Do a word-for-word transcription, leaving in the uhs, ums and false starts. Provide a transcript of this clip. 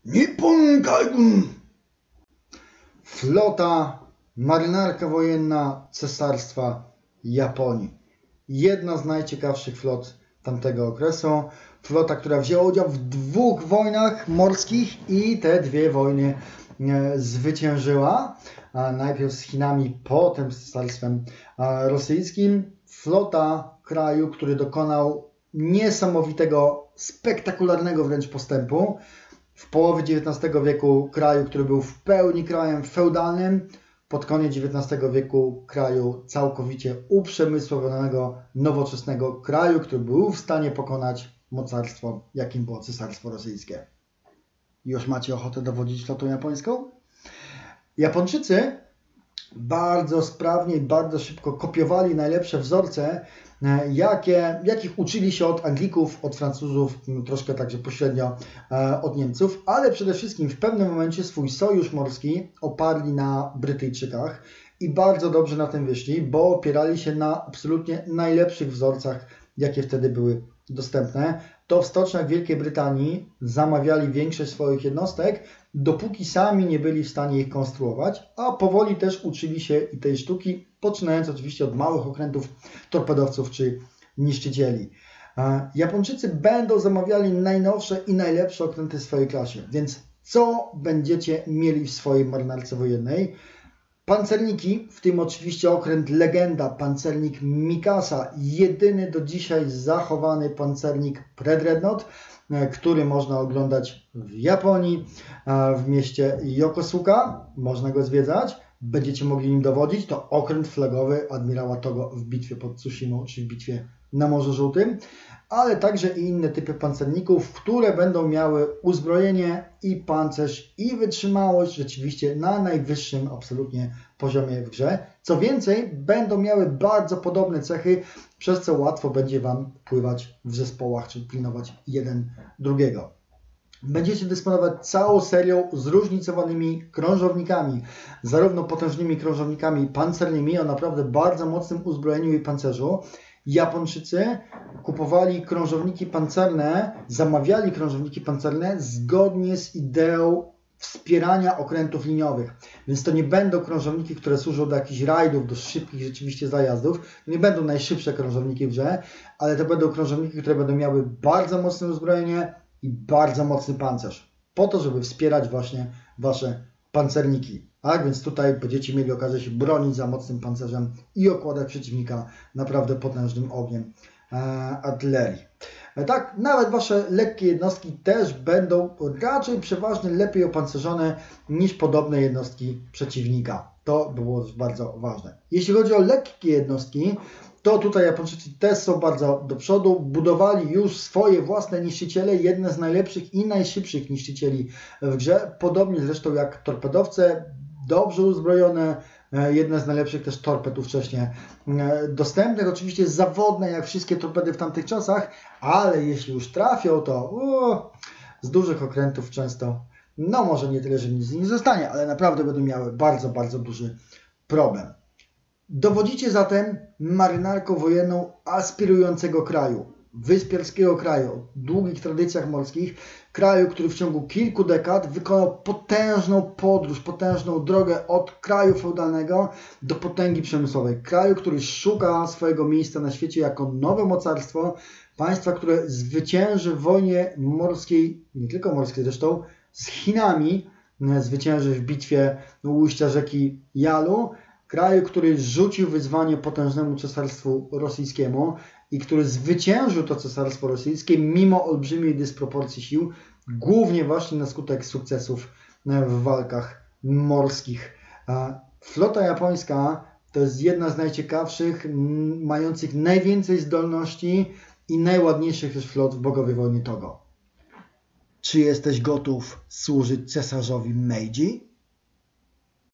Nippon Kaigun. Flota, marynarka wojenna Cesarstwa Japonii. Jedna z najciekawszych flot tamtego okresu. Flota, która wzięła udział w dwóch wojnach morskich i te dwie wojny zwyciężyła. Najpierw z Chinami, potem z Cesarstwem Rosyjskim. Flota kraju, który dokonał niesamowitego, spektakularnego wręcz postępu. W połowie dziewiętnastego wieku kraju, który był w pełni krajem feudalnym, pod koniec dziewiętnastego wieku kraju całkowicie uprzemysłowionego, nowoczesnego kraju, który był w stanie pokonać mocarstwo, jakim było Cesarstwo Rosyjskie. Już macie ochotę dowodzić flotą japońską? Japończycy bardzo sprawnie i bardzo szybko kopiowali najlepsze wzorce, jakie, jakich uczyli się od Anglików, od Francuzów, troszkę także pośrednio od Niemców, ale przede wszystkim w pewnym momencie swój sojusz morski oparli na Brytyjczykach i bardzo dobrze na tym wyszli, bo opierali się na absolutnie najlepszych wzorcach, jakie wtedy były dostępne. To w stoczniach Wielkiej Brytanii zamawiali większość swoich jednostek, dopóki sami nie byli w stanie ich konstruować, a powoli też uczyli się i tej sztuki, poczynając oczywiście od małych okrętów, torpedowców czy niszczycieli. Japończycy będą zamawiali najnowsze i najlepsze okręty w swojej klasie, więc co będziecie mieli w swojej marynarce wojennej? Pancerniki, w tym oczywiście okręt legenda, pancernik Mikasa, jedyny do dzisiaj zachowany pancernik Predreadnought, który można oglądać w Japonii, w mieście Yokosuka, można go zwiedzać, będziecie mogli nim dowodzić, to okręt flagowy admirała Togo w bitwie pod Tsushima, czy w bitwie na Morzu Żółtym, ale także i inne typy pancerników, które będą miały uzbrojenie i pancerz i wytrzymałość rzeczywiście na najwyższym absolutnie poziomie w grze. Co więcej, będą miały bardzo podobne cechy, przez co łatwo będzie Wam pływać w zespołach, czy pilnować jeden drugiego. Będziecie dysponować całą serią zróżnicowanymi krążownikami, zarówno potężnymi krążownikami pancernymi o naprawdę bardzo mocnym uzbrojeniu i pancerzu. Japończycy kupowali krążowniki pancerne, zamawiali krążowniki pancerne zgodnie z ideą wspierania okrętów liniowych. Więc to nie będą krążowniki, które służą do jakichś rajdów, do szybkich rzeczywiście zajazdów. To nie będą najszybsze krążowniki w grze, ale to będą krążowniki, które będą miały bardzo mocne uzbrojenie i bardzo mocny pancerz. Po to, żeby wspierać właśnie Wasze pancerniki. Tak, więc tutaj będziecie mieli okazję się bronić za mocnym pancerzem i okładać przeciwnika naprawdę potężnym ogniem e, artylerii. E, tak, nawet Wasze lekkie jednostki też będą raczej przeważnie lepiej opancerzone niż podobne jednostki przeciwnika. To było bardzo ważne. Jeśli chodzi o lekkie jednostki, to tutaj Japończycy też są bardzo do przodu. Budowali już swoje własne niszczyciele, jedne z najlepszych i najszybszych niszczycieli w grze. Podobnie zresztą jak torpedowce, dobrze uzbrojone, jedne z najlepszych też torped ówcześnie dostępnych. Oczywiście zawodne jak wszystkie torpedy w tamtych czasach, ale jeśli już trafią, to o, z dużych okrętów często, no może nie tyle, że nic z nich nie zostanie, ale naprawdę będą miały bardzo, bardzo duży problem. Dowodzicie zatem marynarką wojenną aspirującego kraju, wyspiarskiego kraju, o długich tradycjach morskich, kraju, który w ciągu kilku dekad wykonał potężną podróż, potężną drogę od kraju feudalnego do potęgi przemysłowej. Kraju, który szuka swojego miejsca na świecie jako nowe mocarstwo, państwa, które zwycięży w wojnie morskiej, nie tylko morskiej zresztą, z Chinami, zwycięży w bitwie u ujścia rzeki Yalu, kraju, który rzucił wyzwanie potężnemu cesarstwu rosyjskiemu i który zwyciężył to cesarstwo rosyjskie mimo olbrzymiej dysproporcji sił, głównie właśnie na skutek sukcesów w walkach morskich. Flota japońska to jest jedna z najciekawszych, mających najwięcej zdolności i najładniejszych też flot w bogowej wojnie Togo. Czy jesteś gotów służyć cesarzowi Meiji?